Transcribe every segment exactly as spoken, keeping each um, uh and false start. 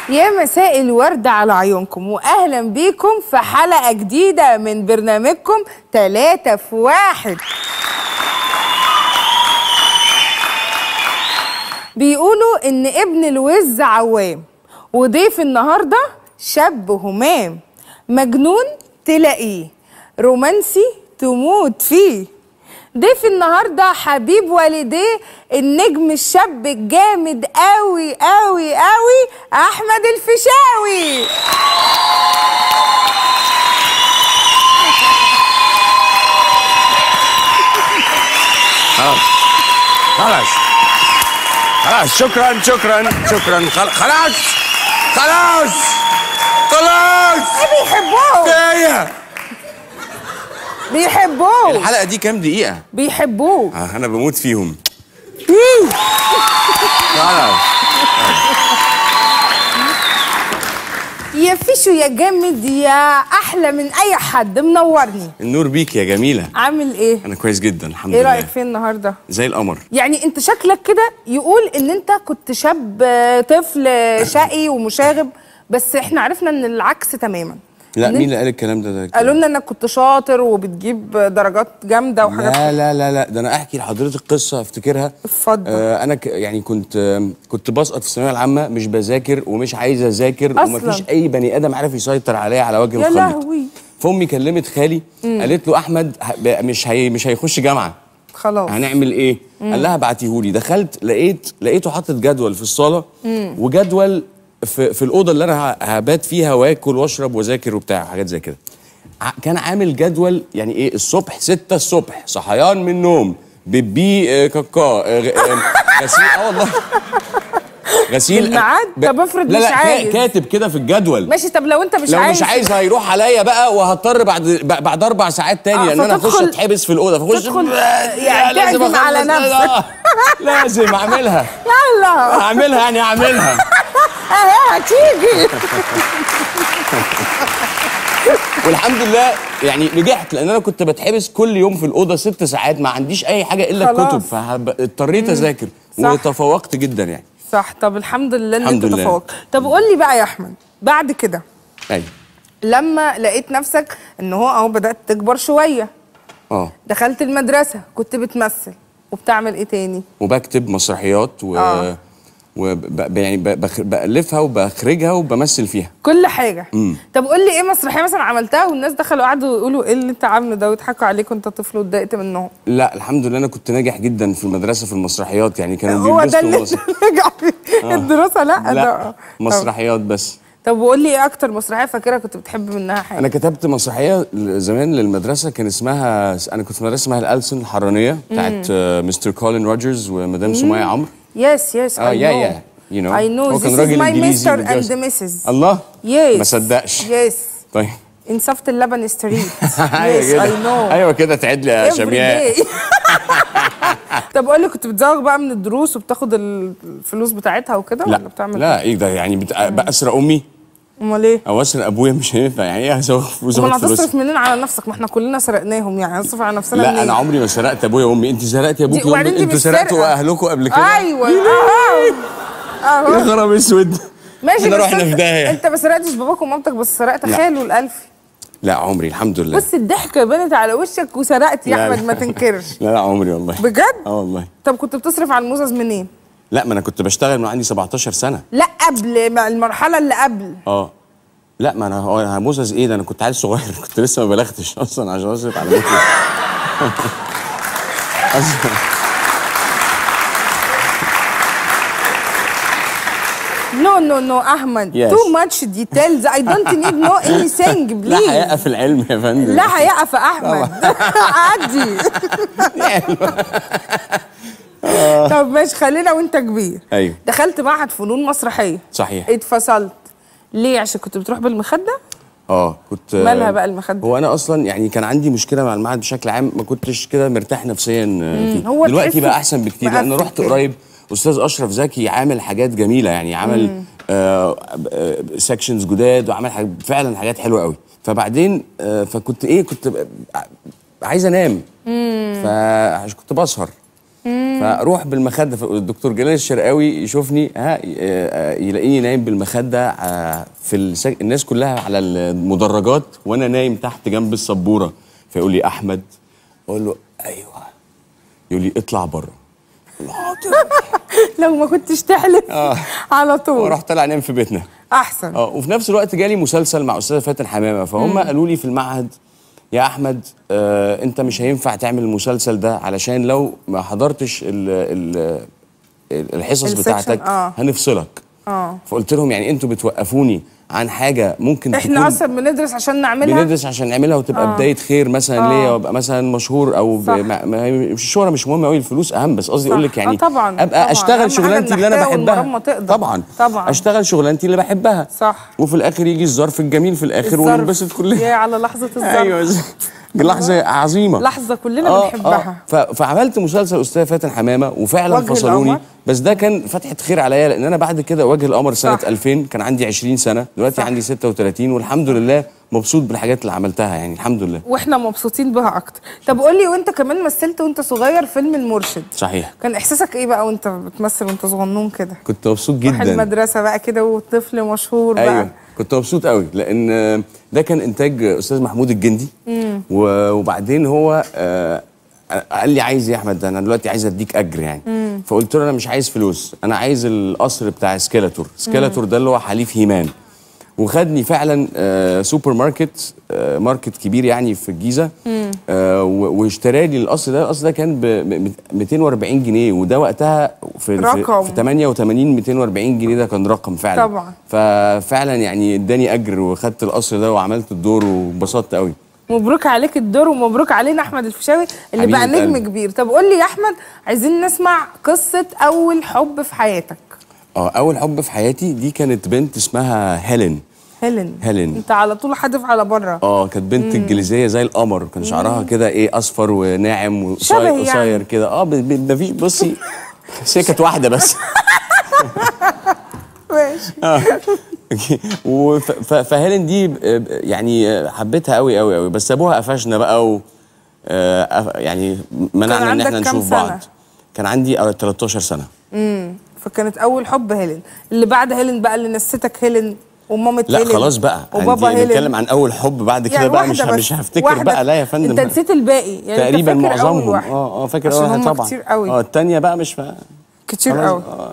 يا مساء الورد على عيونكم واهلا بيكم في حلقه جديده من برنامجكم تلاتة في واحد. بيقولوا ان ابن الوز عوام، وضيف النهارده شاب همام، مجنون تلاقيه، رومانسي تموت فيه. ضيف النهارده حبيب والديه النجم الشاب الجامد قوي قوي قوي احمد الفيشاوي. خلاص خلاص شكرا شكرا شكرا خلاص خلاص خلاص. ايه بيحبوه؟ كفايه بيحبوه. الحلقه دي كام دقيقه؟ بيحبوه. آه انا بموت فيهم. خلاص يا فيشو يا جامد يا احلى من اي حد، منورني. النور بيك يا جميله. عامل ايه؟ انا كويس جدا الحمد ايه لله. ايه رايك فين النهارده؟ زي القمر. يعني انت شكلك كده يقول ان انت كنت شاب طفل شقي ومشاغب، بس احنا عرفنا ان العكس تماما. لا مين اللي قال الكلام ده؟ ده قالوا لنا انك كنت شاطر وبتجيب درجات جامده وحاجات. لا لا لا لا ده انا احكي لحضرتك قصه افتكرها. اتفضل. آه انا ك يعني كنت آه كنت بسقط في الثانويه العامه، مش بذاكر ومش عايز اذاكر ومفيش اي بني ادم عارف يسيطر عليا على وجه الخليط. يا لهوي. فامي كلمت خالي مم. قالت له احمد مش هي مش هيخش جامعه. خلاص هنعمل ايه؟ مم. قال لها ابعتيهولي. دخلت لقيت لقيته حاطط جدول في الصاله مم. وجدول في في الاوضه اللي انا هبات فيها واكل واشرب واذاكر وبتاع حاجات زي كده. كان عامل جدول يعني ايه الصبح ستة الصبح صحيان من النوم بيبي كاكا غسيل. اه والله غسيل الميعاد. طب افرض لا مش لا عايز. كاتب كده في الجدول. ماشي. طب لو انت مش لو عايز، لو مش عايز هيروح عليا بقى وهضطر بعد بعد اربع ساعات تاني لان آه انا هخش اتحبس في الاوضه. فاخش يعني تعزم على نفسك. لازم اعملها. يلا اعملها يعني اعملها. اهي هتيجي. والحمد لله يعني نجحت، لان انا كنت بتحبس كل يوم في الاوضه ست ساعات ما عنديش اي حاجه الا الكتب، فاضطريت اذاكر وتفوقت جدا يعني. صح. طب الحمد لله ان انت تفوقت. طب قول لي بقى يا احمد، بعد كده ايوه لما لقيت نفسك ان هو اهو بدات تكبر شويه، اه دخلت المدرسه، كنت بتمثل وبتعمل ايه تاني؟ وبكتب مسرحيات و آه. وب... يعني بخ... بألفها وبخرجها وبمثل فيها كل حاجه. مم. طب قول لي ايه مسرحيه مثلا عملتها والناس دخلوا قعدوا يقولوا ايه اللي انت عامله ده ويضحكوا عليك وانت طفل واتضايقت منهم؟ لا الحمد لله انا كنت ناجح جدا في المدرسه في المسرحيات، يعني كانوا هو ده اللي مصر... نجح فيه. آه. الدراسه لا لا ده مسرحيات بس. طب وقول لي ايه اكتر مسرحيه فاكرها كنت بتحب منها حاجه؟ انا كتبت مسرحيه زمان للمدرسه كان اسمها، انا كنت في مدرسه اسمها الألسن الحرانيه بتاعت مستر كولين روجرز ومدام سمية عمرو. يس يس اه يا يا You know. I know هو this كان is راجل my انجليزي mister and missus. الله yes. ما صدقش. يس طيب انصفت اللبن ستريت. ايوه كده I know. ايوه كده تعد لي يا شمياء. طب قول لي كنت بتزوغ بقى من الدروس وبتاخد الفلوس بتاعتها وكده ولا بتعمل لا ايه ده يعني بت... بأسرق امي؟ امال ايه؟ او اسرق ابويا مش هينفع، يعني ايه هزوغ فلوس؟ امال هتصرف منين على نفسك؟ ما احنا كلنا سرقناهم، يعني هنصرف على نفسنا لا منين؟ انا عمري ما سرقت ابويا وامي. انت سرقتي ابوكي وامك؟ انتوا سرقتوا اهلكم قبل كده؟ ايوه اهو اهو يا خراب اسود. ماشي احنا رحنا في داهيه. انت ما سرقتش باباك ومامتك بس سرقت خاله الالفي. لا عمري الحمد لله. بص الضحكه بانت على وشك وسرقت يا احمد ما تنكرش. لا لا عمري والله. بجد؟ اه والله. طب كنت بتصرف على الموزز منين؟ لا ما انا كنت بشتغل من عندي سبعتاشر سنه. لا قبل المرحله اللي قبل. اه لا ما انا هو موزز ايه ده؟ انا كنت عيل صغير كنت لسه ما بلغتش اصلا عشان اصرف على موزز. No, no, no, Ahmed. Yes. Too much details. I don't need know anything, please. لا حقيقة في العلم يا فندم. لا حقيقة في أحمد. عادي. طب ماشي خلينا وأنت كبير. أيوه. دخلت معهد فنون مسرحية. صحيح. اتفصلت. ليه؟ عشان كنت بتروح بالمخدة؟ اه كنت. مالها بقى المخدة؟ هو انا اصلا يعني كان عندي مشكله مع المعهد بشكل عام، ما كنتش كده مرتاح نفسيا فيه. هو دلوقتي بقى احسن بكتير لان رحت قريب استاذ اشرف زكي عامل حاجات جميله، يعني عمل آه سكشنز جداد وعمل حاجة فعلا حاجات حلوه قوي. فبعدين آه فكنت ايه كنت عايز انام، فكنت بسهر فاروح بالمخده، فالدكتور جلال الشرقاوي يشوفني ها يلاقيني نايم بالمخده في السج... الناس كلها على المدرجات وانا نايم تحت جنب السبوره، فيقول لي احمد، اقول له ايوه، يقول لي اطلع بره. لو ما كنتش تحلف آه. على طول واروح طالع انام في بيتنا احسن. اه. وفي نفس الوقت جالي مسلسل مع استاذه فاتن حمامه، فهم مم. قالوا لي في المعهد يا احمد آه انت مش هينفع تعمل المسلسل ده علشان لو ما حضرتش ال ال الحصص بتاعتك آه. هنفصلك. اه فقلت لهم يعني انتوا بتوقفوني عن حاجه ممكن احنا تكون اصلا بندرس عشان نعملها، بندرس عشان نعملها وتبقى آه. بدايه خير مثلا آه. ليا، وابقى مثلا مشهور او ب... ما... ما... مش الشهره مش مهمه قوي، الفلوس اهم، بس قصدي اقول لك يعني آه طبعا ابقى طبعًا. اشتغل شغلانتي اللي انا بحبها طبعا طبعا اشتغل شغلانتي اللي بحبها صح، وفي الاخر يجي الظرف الجميل في الاخر وننبسط كلنا. يا على لحظه الظرف. ايوه لحظه عظيمه، لحظه كلنا آه بنحبها. آه. فعملت مسلسل استاذ فاتن حمامه وفعلا فصلوني، بس ده كان فتحه خير عليا، لان انا بعد كده وجه القمر سنه صح. ألفين كان عندي عشرين سنه، دلوقتي صح. عندي ستة وثلاثين والحمد لله مبسوط بالحاجات اللي عملتها يعني الحمد لله، واحنا مبسوطين بها اكتر. طب قول لي، وانت كمان مثلت وانت صغير فيلم المرشد؟ صحيح. كان احساسك ايه بقى وانت بتمثل وانت صغنون كده؟ كنت مبسوط جدا، رايح المدرسه بقى كده وطفل مشهور بقى. ايوه كنت مبسوط قوي، لان ده كان انتاج استاذ محمود الجندي. مم. وبعدين هو آه قال لي عايز ايه يا احمد، انا دلوقتي عايز اديك اجر يعني. مم. فقلت له انا مش عايز فلوس، انا عايز القصر بتاع سكيلاتور. سكيلاتور ده اللي هو حليف هيمان، وخدني فعلا آه سوبر ماركت، آه ماركت كبير يعني في الجيزه، آه واشترى لي القصر ده. القصر ده كان ب مئتين وأربعين جنيه، وده وقتها في رقم. في ثمانية وثمانين مئتين وأربعين جنيه، ده كان رقم فعلا طبعا. ففعلا يعني اداني اجر وخدت القصر ده وعملت الدور وانبسطت قوي. مبروك عليك الدور ومبروك علينا احمد الفيشاوي اللي بقى نجم كبير. طب قول لي يا احمد، عايزين نسمع قصه اول حب في حياتك. اه اول حب في حياتي دي كانت بنت اسمها هيلين. هيلين هيلين انت على طول حادف على بره. اه كانت بنت انجليزيه زي القمر، كان شعرها كده ايه اصفر وناعم وقصير يعني. كده اه مفيش بصي بس هي كانت واحده بس. ماشي. فهيلين دي يعني حبيتها قوي قوي قوي، بس ابوها قفشنا بقى و يعني منعنا ان احنا نشوف بعض. كان عندي تلتاشر سنه. امم فكانت اول حب هيلين. اللي بعد هيلين بقى اللي نستك هيلين ومامة لا هيلين. لا خلاص بقى وبابا هيلين. بنتكلم عن اول حب بعد كده يعني بقى مش مش هفتكر بقى. لا يا فندم انت نسيت الباقي يعني. تقريبا معظمهم. اه اه فاكر اه طبعا كتير قوي. اه الثانيه بقى مش فا... كتير قوي. اه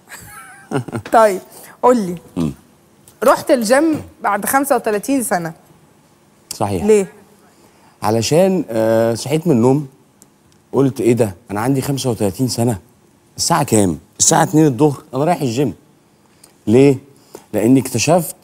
اه طيب قول لي، م. رحت الجيم بعد خمسة وثلاثين سنه. صحيح. ليه؟ علشان آه صحيت من النوم قلت ايه ده، انا عندي خمسة وثلاثين سنه، الساعه كام؟ الساعه اتنين الظهر، انا رايح الجيم. ليه؟ لاني اكتشفت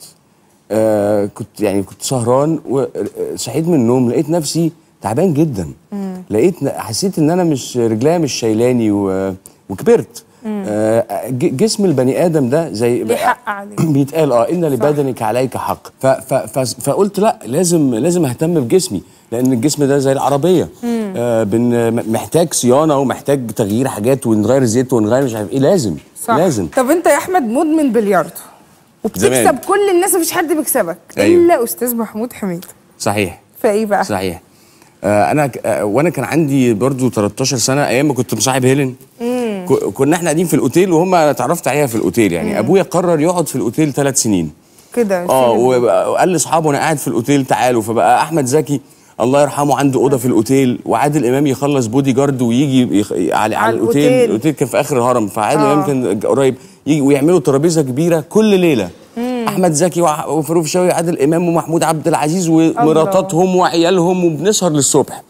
آه كنت يعني كنت سهران وصحيت من النوم لقيت نفسي تعبان جدا. مم. لقيت حسيت ان انا مش رجليا مش شايلاني وكبرت. آه جسم البني ادم ده زي ليه حق عليك. بيتقال اه ان لبدنك عليك حق. ف ف ف فقلت لا، لازم لازم اهتم بجسمي، لان الجسم ده زي العربيه آه بن محتاج صيانه ومحتاج تغيير حاجات ونغير زيت ونغير مش عارف ايه. لازم صح. لازم. طب انت يا احمد مدمن بلياردو وبتكسب زمان. كل الناس مفيش حد بيكسبك. أيوه. الا استاذ محمود حميد. صحيح. فايه بقى؟ صحيح. آه انا آه وانا كان عندي برضو تلتاشر سنه ايام ما كنت مصاحب هيلين. مم. كنا احنا قاعدين في الاوتيل وهم اتعرفت عليها في الاوتيل يعني. مم. ابويا قرر يقعد في الاوتيل ثلاث سنين كده. اه وقال لاصحابه انا قاعد في الاوتيل تعالوا. فبقى احمد زكي الله يرحمه عنده اوضه في الاوتيل، وعادل امام يخلص بودي جارد ويجي يخ... على, على الاوتيل. الاوتيل كان في اخر الهرم، فعادل امام كان قريب يجي ويعملوا ترابيزه كبيره كل ليله. مم. احمد زكي وفاروق شوقي وعادل امام ومحمود عبد العزيز ومراتاتهم وعيالهم، وبنسهر للصبح.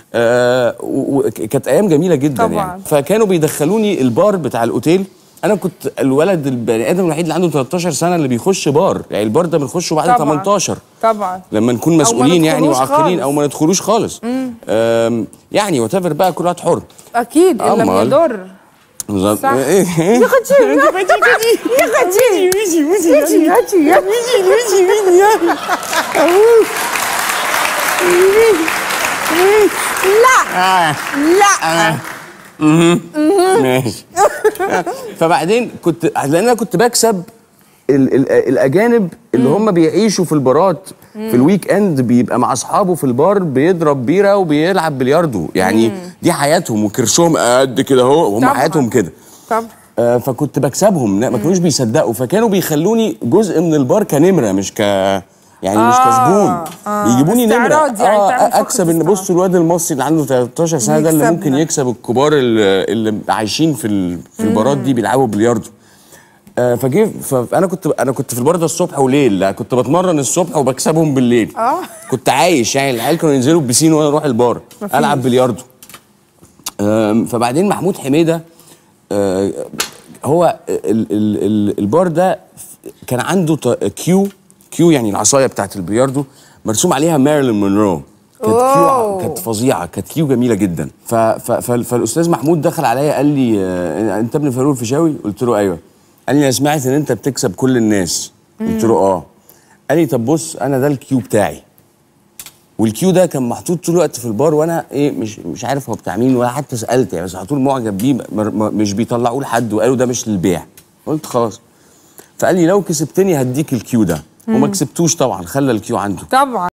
آه وكانت ايام جميله جدا طبعا. يعني فكانوا بيدخلوني البار بتاع الاوتيل. انا كنت الولد البني ادم الوحيد اللي عنده تلتاشر سنه اللي بيخش بار، يعني البار ده بنخشه بعد طبعًا. تمنتاشر طبعا لما نكون مسؤولين يعني وعاقلين، او ما ندخلوش خالص. يعني وات ايفر بقى كل واحد حر اكيد ان لم يضر. بالظبط. ايه يا خدي يا خدي يا خدي يا لا لا ماشي. فبعدين كنت لان انا كنت بكسب ال ال الاجانب اللي هم بيعيشوا في البارات في الويك اند، بيبقى مع اصحابه في البار بيضرب بيره وبيلعب بلياردو، يعني مم. دي حياتهم وكرشهم قد كده اهو، هم حياتهم كده. طبعا. آه فكنت بكسبهم، ما كانوش بيصدقوا، فكانوا بيخلوني جزء من البار كنمره، مش ك يعني آه مش كزبون. آه بيجيبوني نمره يعني آه اكسب. ان بصوا الواد المصري اللي عنده تلتاشر سنه ده اللي ممكن يكسب الكبار اللي, اللي عايشين في ال... في البارات دي بيلعبوا بلياردو. آه فجه فانا كنت انا كنت في البار ده الصبح وليل، كنت بتمرن الصبح وبكسبهم بالليل. اه كنت عايش يعني. العيال كانوا ينزلوا البسين وانا اروح البار العب بلياردو. آه فبعدين محمود حميده آه هو ال ال ال البار ده كان عنده كيو كيو يعني العصايه بتاعت البلياردو مرسوم عليها ماريلين مونرو. كانت كيو كانت فظيعه، كانت كيو جميله جدا. ف ف فالاستاذ محمود دخل عليا قال لي آه انت ابن فاروق الفيشاوي؟ قلت له ايوه. قال لي انا سمعت ان انت بتكسب كل الناس. قلت له اه. قال لي طب بص انا ده الكيو بتاعي، والكيو ده كان محطوط طول الوقت في البار وانا ايه مش مش عارف هو بتاع مين ولا حتى سالت يعني، بس على طول معجب بيه، مش بيطلعوه لحد، وقالوا ده مش للبيع. قلت خلاص. فقال لي لو كسبتني هديك الكيو ده، وما كسبتوش طبعا، خلى الكيو عنده. طبعا.